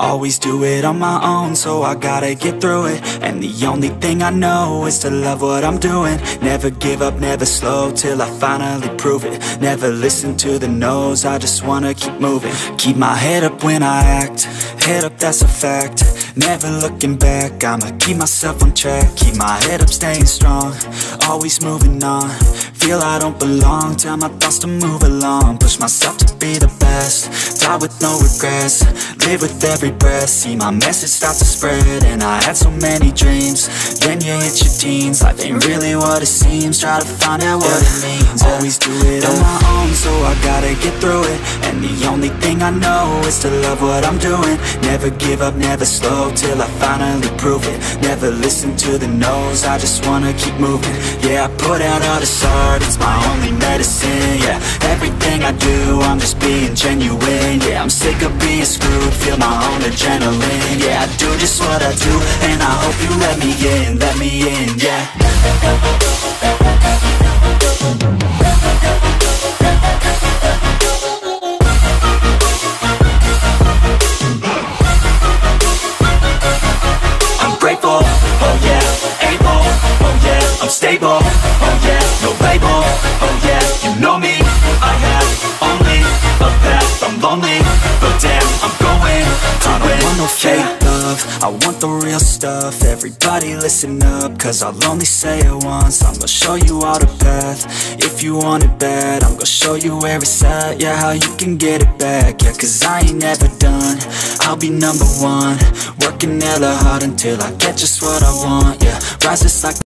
Always do it on my own, so I gotta get through it. And the only thing I know is to love what I'm doing. Never give up, never slow, till I finally prove it. Never listen to the no's, I just wanna keep moving. Keep my head up when I act, head up, that's a fact. Never looking back, I'ma keep myself on track. Keep my head up, staying strong, always moving on. Feel I don't belong, tell my thoughts to move along. Push myself to be the best, die with no regrets. Live with every breath, see my message start to spread. And I had so many dreams, then you hit your teens. Life ain't really what it seems, try to find out what it means. Always do it on my own, so I gotta get through it. And the only thing I know is to love what I'm doing. Never give up, never slow, till I finally prove it. Never listen to the no's, I just wanna keep moving. Yeah, I put out all this art, it's my only medicine. Yeah, everything I do, I'm just being genuine. Yeah, I'm sick of being screwed, feel my own adrenaline. Yeah, I do just what I do, and I hope you let me in, yeah. I'm grateful, oh yeah, able, oh yeah, I'm stable, oh yeah, no label, oh yeah, you know me. I have only a path, I'm lonely, but damn, I'm going to win. I don't want no fake love, I want the real stuff. Everybody listen up, cause I'll only say it once. I'm gonna show you all the path, if you want it bad. I'm gonna show you where it's at, yeah, how you can get it back. Yeah, cause I ain't never done, I'll be number one. Working hella hard until I get just what I want, yeah. Rise just like